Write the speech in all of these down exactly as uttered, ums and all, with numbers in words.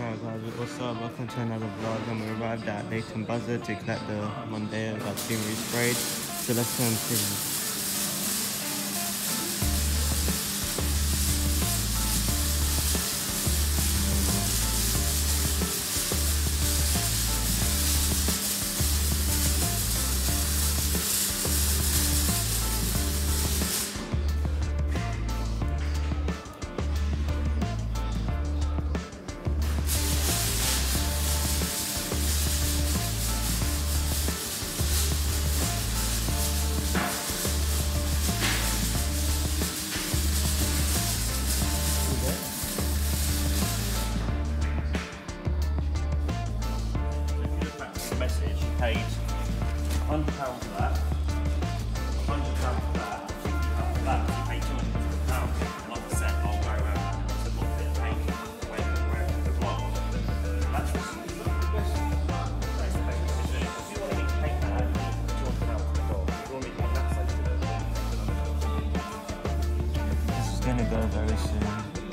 Alright guys, what's up? Welcome to another vlog, and we arrived at Leighton Buzzard to collect the Mondeo that's been resprayed. So let's go and see. Message, you paid one hundred pounds for that, one hundred pounds for that, fifty pounds for that, you paid two hundred fifty pounds. And like I said, I'll go around and I said, what bit of paint, where, where the block. That's just the best. That's the best decision. If you want me to paint that, you need two hundred pounds for the door. If you want me to paint that side of it, This is gonna go very soon.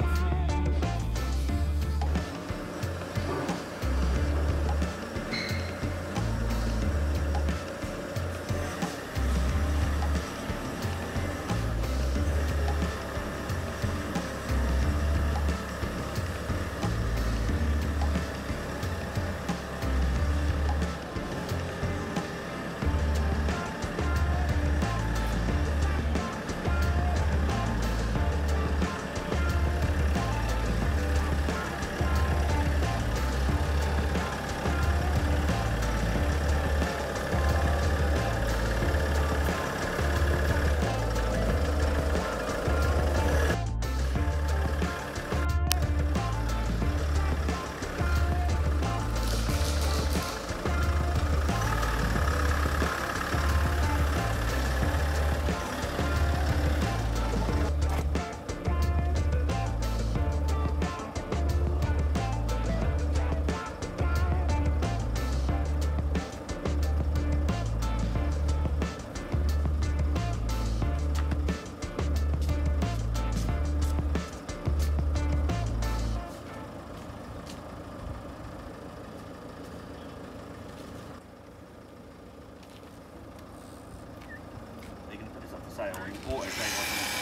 sale or you bought it, say wasn't it?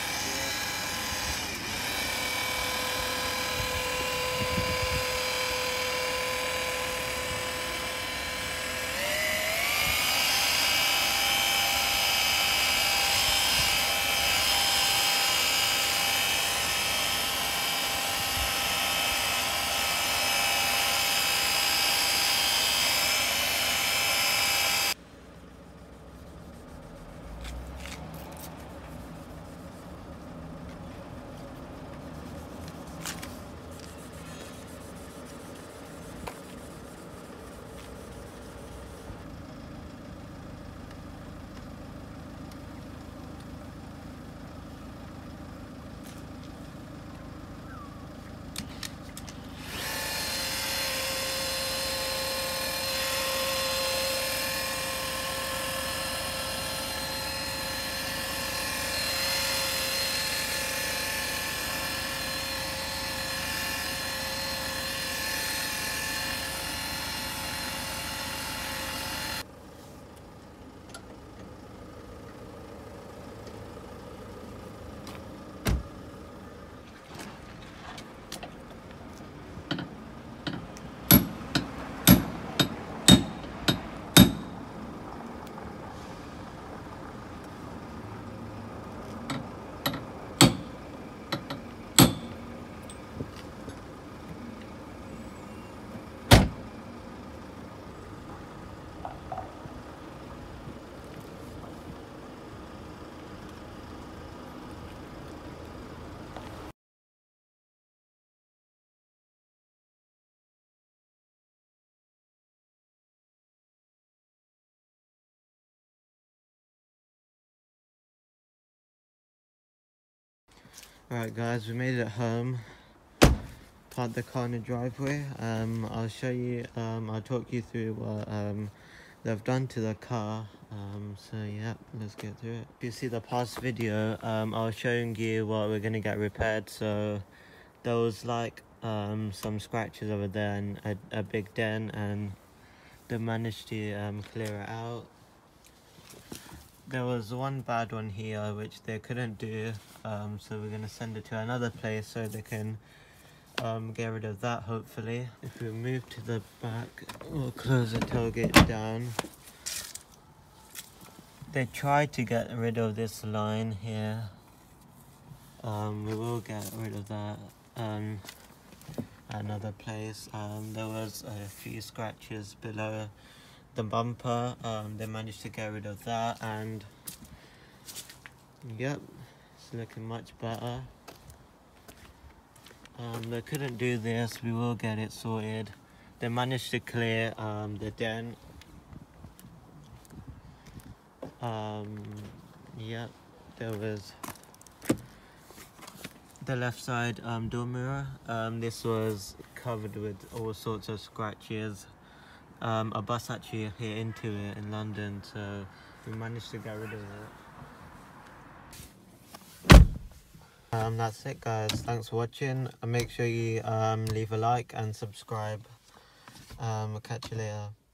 Alright guys, we made it home. Parked the car in the driveway. Um, I'll show you, um, I'll talk you through what um, they've done to the car. Um, so yeah, let's get through it. If you see the past video, um, I was showing you what we're gonna get repaired. So there was like um, some scratches over there and a, a big dent, and they managed to um, clear it out. There was one bad one here which they couldn't do, um, so we're going to send it to another place so they can um, get rid of that, hopefully. If we move to the back, we'll close the tailgate down. They tried to get rid of this line here. Um, we will get rid of that um, another place. Um, there was a few scratches below the bumper. Um, they managed to get rid of that, and yep, it's looking much better. Um, they couldn't do this. We will get it sorted. They managed to clear um, the dent. Um, yep, there was the left side um, door mirror. Um, this was covered with all sorts of scratches. Um, a bus actually hit into it in London, so we managed to get rid of it. Um, that's it, guys. Thanks for watching. And make sure you um, leave a like and subscribe. Um, we'll catch you later.